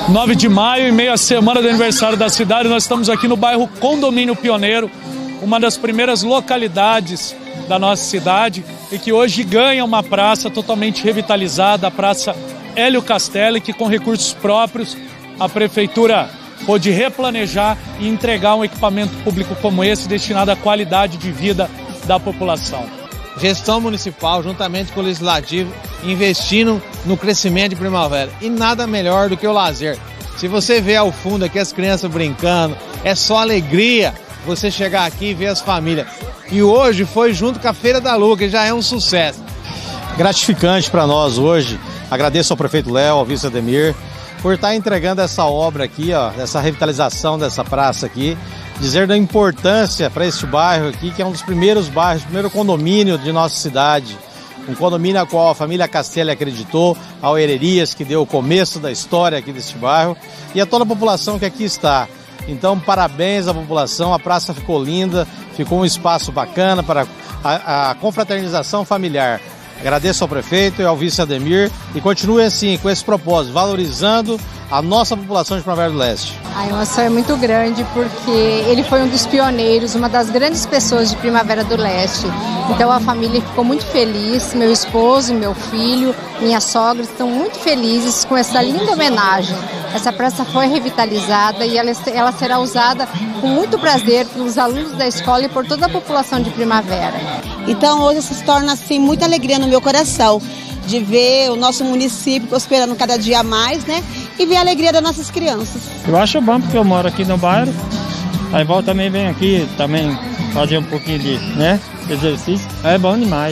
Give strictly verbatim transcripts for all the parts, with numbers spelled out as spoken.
nove de maio, em meio à semana do aniversário da cidade, nós estamos aqui no bairro Condomínio Pioneiro, uma das primeiras localidades da nossa cidade e que hoje ganha uma praça totalmente revitalizada, a Praça Hélio Castelli, que com recursos próprios a prefeitura pôde replanejar e entregar um equipamento público como esse destinado à qualidade de vida da população. Gestão municipal, juntamente com o legislativo, investindo no crescimento de Primavera. E nada melhor do que o lazer. Se você vê ao fundo aqui as crianças brincando, é só alegria você chegar aqui e ver as famílias. E hoje foi junto com a Feira da Lua, que já é um sucesso. Gratificante para nós hoje. Agradeço ao prefeito Léo, ao vice Ademir, por estar entregando essa obra aqui, ó, essa revitalização dessa praça aqui. Dizer da importância para este bairro aqui, que é um dos primeiros bairros, primeiro condomínio de nossa cidade. Um condomínio ao qual a família Castelli acreditou, ao Hererias, que deu o começo da história aqui deste bairro, e a toda a população que aqui está. Então, parabéns à população, a praça ficou linda, ficou um espaço bacana para a, a confraternização familiar. Agradeço ao prefeito e ao vice Ademir e continue assim, com esse propósito, valorizando a nossa população de Primavera do Leste. A emoção é muito grande porque ele foi um dos pioneiros, uma das grandes pessoas de Primavera do Leste. Então a família ficou muito feliz, meu esposo, meu filho, minha sogra estão muito felizes com essa linda homenagem. Essa praça foi revitalizada e ela, ela será usada com muito prazer pelos alunos da escola e por toda a população de Primavera. Então hoje se torna assim muita alegria no meu coração de ver o nosso município prosperando cada dia mais, né? E ver a alegria das nossas crianças. Eu acho bom porque eu moro aqui no bairro, aí volta também vem aqui também fazer um pouquinho de, né, exercício. É bom demais,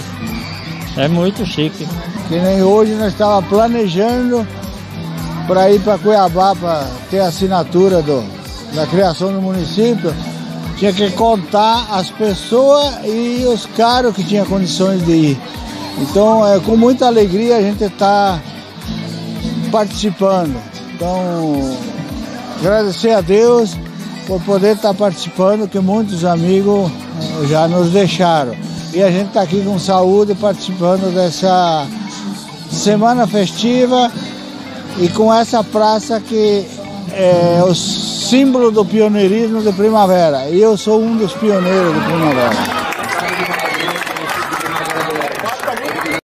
é muito chique. Que nem hoje nós estávamos planejando para ir para Cuiabá para ter a assinatura do, da criação do município. Tinha que contar as pessoas e os caras que tinham condições de ir. Então, é com muita alegria a gente está participando. Então, agradecer a Deus por poder estar participando, que muitos amigos já nos deixaram. E a gente está aqui com saúde participando dessa semana festiva e com essa praça que é o símbolo do pioneirismo de Primavera. E eu sou um dos pioneiros de Primavera.